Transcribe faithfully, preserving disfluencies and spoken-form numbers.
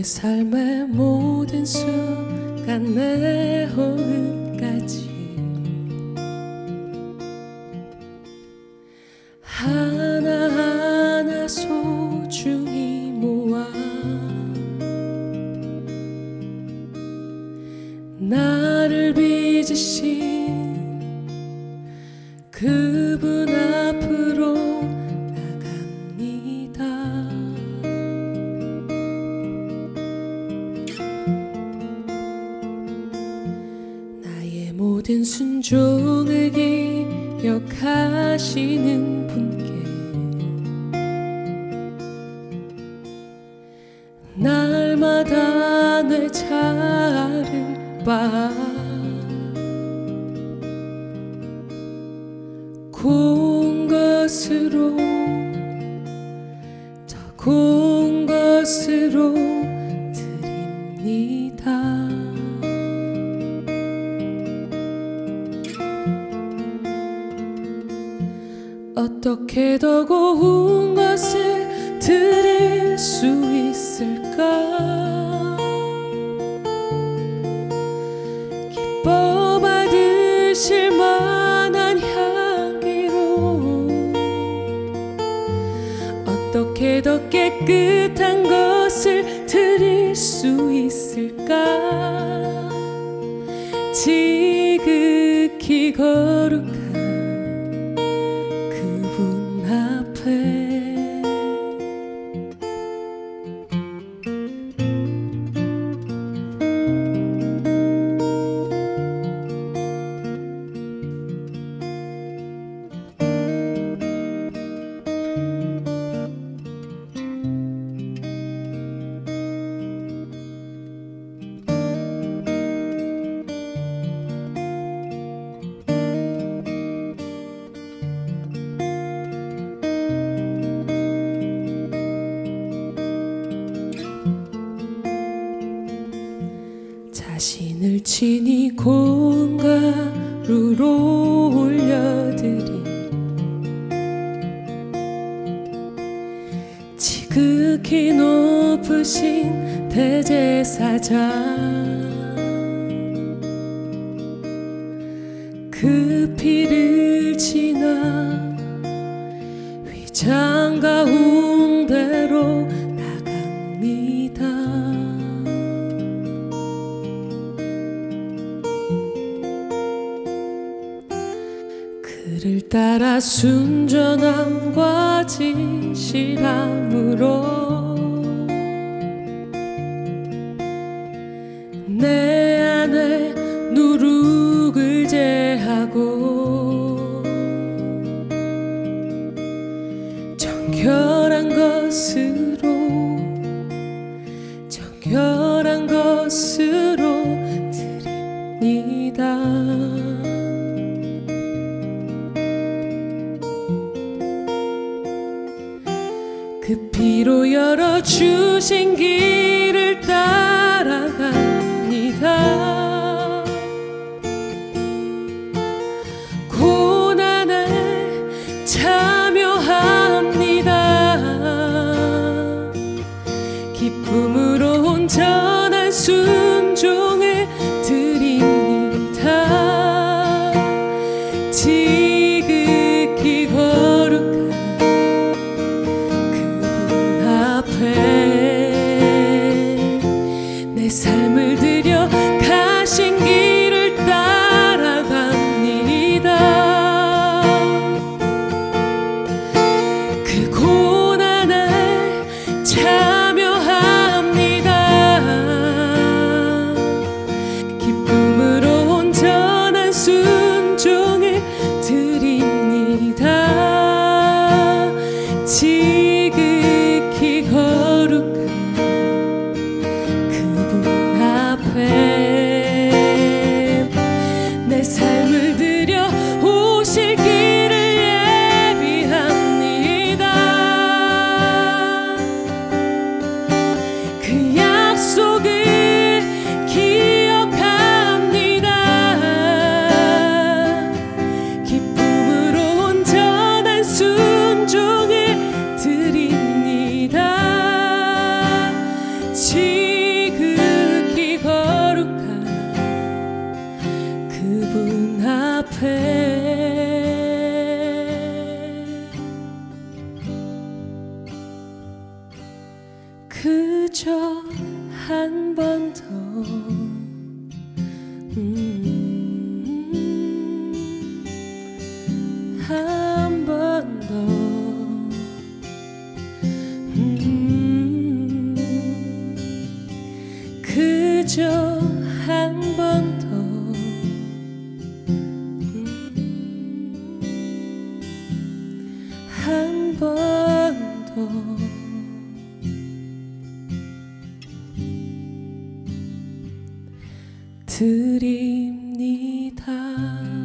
내 삶의 모든 순간 내 호흡까지 하나하나 소중히 모아 나를 빚으신 그분 앞으로 나갑니다. 나의 모든 순종을 기억하시는 분께 날마다 내 자아를 봐 고운 것으로 더 고운 것으로 드립니다. 어떻게 더 고운 것을 드릴 수 있을까? 기뻐 받으실 만한 향기로 어떻게 더 깨끗한 것을 드릴 수 있을까? 지극히 거룩한 그분 앞에 자신을 친히 고운 가루로 올려드린 지극히 높으신 대제사장 그 피를 지나 휘장 가운데로 나갑니다. 그를 따라 순전함과 진실함으로 내 안에 누룩을 제하고 정결한 것으로 정결한 것으로 드립니다. 그 피로 열어주신 길을 따라갑니다. 고난에 참여합니다. 기쁨으로 온전한 순종을 드립니다. 지극히 거룩한 내 삶을 들여 가신 길을 따라갑니다. 그 고난에 참여합니다. 기쁨으로 온전한 순종을 드립니다. 지극히 거룩한 내 삶을 들여 오실 길을 예비합니다. 그 약속을 기억합니다. 기쁨으로 온전한 순종을 그저 한 번 더 음, 한 번 더 음, 그저 한 번 더 한 번 더 드립니다.